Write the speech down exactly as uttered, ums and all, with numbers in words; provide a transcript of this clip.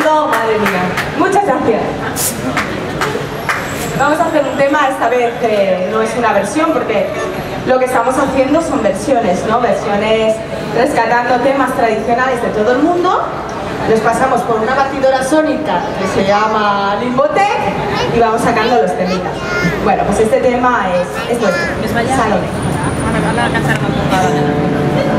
mundo, madre mía. Muchas gracias. Vamos a hacer un tema, esta vez que no es una versión, porque lo que estamos haciendo son versiones, ¿no? Versiones rescatando temas tradicionales de todo el mundo. Los pasamos por una batidora sónica que se llama Limbotec y vamos sacando los temitas. Bueno, pues este tema es, es nuestro, Salomé.